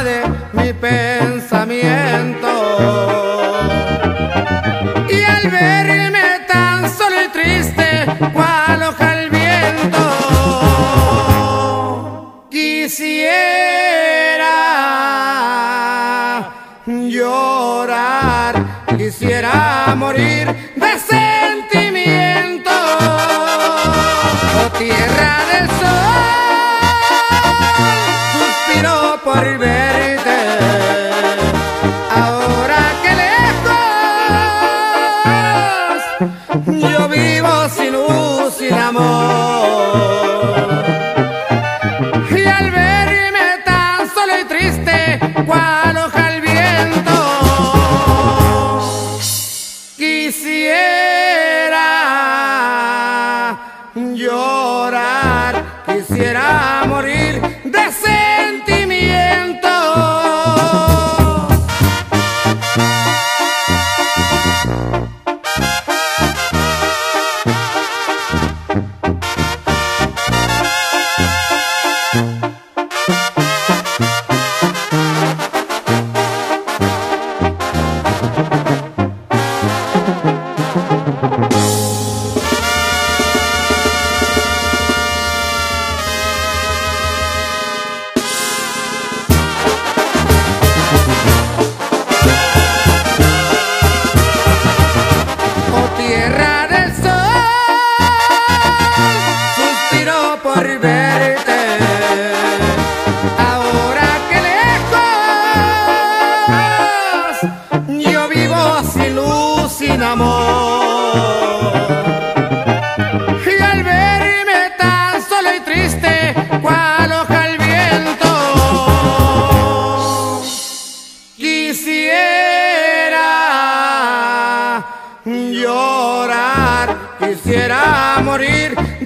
invade mi pensamiento. Y al verme tan solo y triste, cual hoja al viento, quisiera llorar, quisiera morir de sentimiento. Oh tierra del sol, suspiro por verte, ahora que lejos yo vivo sin luz, sin amor. Y al verme tan solo y triste, cual hoja al viento, quisiera llorar, quisiera morir de sentimiento. Tierra del sol, suspiro por verte, ahora que lejos yo vivo sin luz, sin amor. Y al verme tan solo y triste, cual hoja al viento, quisiera llorar, quisiera morir